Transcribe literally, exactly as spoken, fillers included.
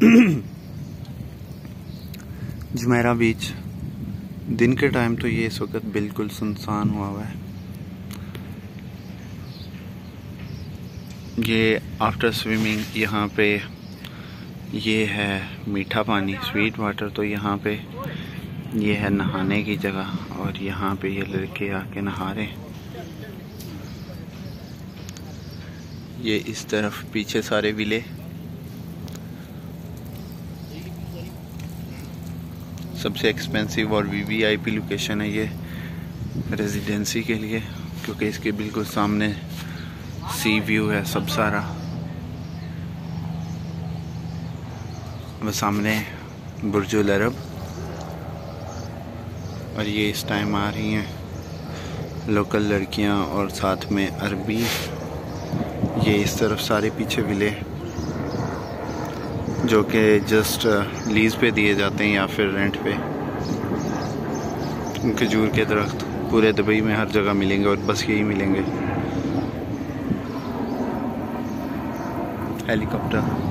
Jumeirah beach. दिन के time तो ये इस वक्त बिल्कुल सुनसान हुआ हुआ है। ये आफ्टर स्विमिंग यहाँ पे ये है मीठा पानी, स्वीट वाटर। तो यहाँ पे ये है नहाने की जगह और यहाँ पे ये लड़के आके नहा रहे हैं। ये इस तरफ पीछे सारे विले, सबसे एक्सपेंसिव और वीवीआईपी लोकेशन है ये रेजिडेंसी के लिए, क्योंकि इसके बिल्कुल सामने सी व्यू है सब सारा। वो सामने बुर्जुल अरब, और ये इस टाइम आ रही हैं लोकल लड़कियां और साथ में अरबी। ये इस तरफ सारे पीछे विले जो कि जस्ट लीज पे दिए जाते हैं या फिर रेंट पे। खजूर के दरख्त पूरे दुबई में हर जगह मिलेंगे और बस यही मिलेंगे। हेलीकॉप्टर